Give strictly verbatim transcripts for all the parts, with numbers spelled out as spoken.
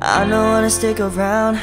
I don't wanna stick around.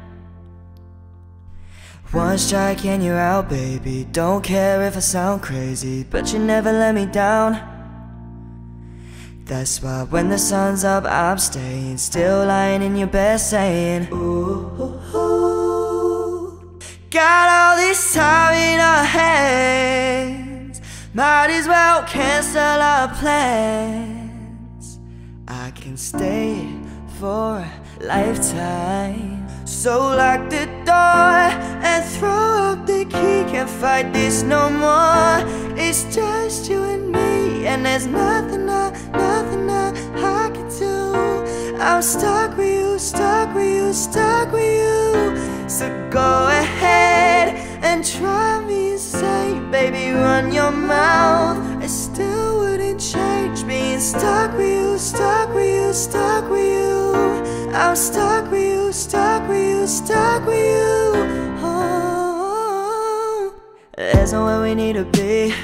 One strike and you're out, baby. Don't care if I sound crazy, but you never let me down. That's why when the sun's up, I'm staying, still lying in your bed saying, ooh, ooh, ooh. Got all this time in our hands, might as well cancel our plans. I can stay for a lifetime. So lock the door and throw up the key. Can't fight this no more. It's just you and me, and there's nothing I, nothing I, I can do. I'm stuck with you, stuck with you, stuck with you. So go ahead and try me insane, baby, run your mouth. I still wouldn't change being stuck with you, stuck with you, stuck with you. I'm stuck with you, stuck with you, stuck with you. Oh, there's nowhere we need to be.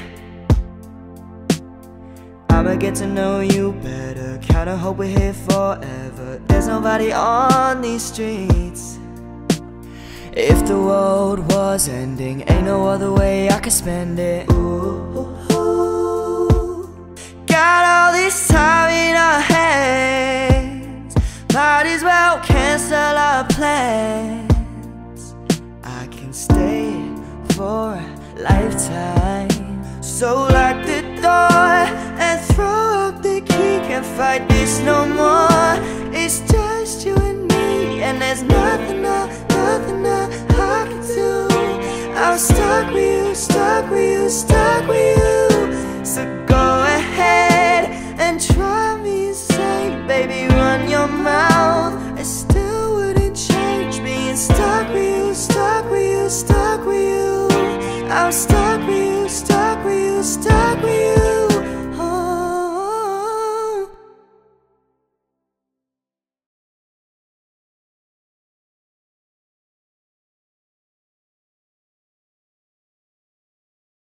I'ma get to know you better, kinda hope we're here forever. There's nobody on these streets. If the world was ending, ain't no other way I could spend it. Ooh, ooh, ooh. Got all this time in our hands, might as well cancel our plans. I can stay for a lifetime. So lock the door and throw up the key. Can't fight this no more. It's just you and me, and there's nothing I, nothing I, I can do. I'm stuck with you, stuck with you, stuck with you. So go ahead and try me insane, baby, run your mouth. I still wouldn't change being stuck with you, stuck with you, stuck with you. I'm stuck with you, stuck with you, stuck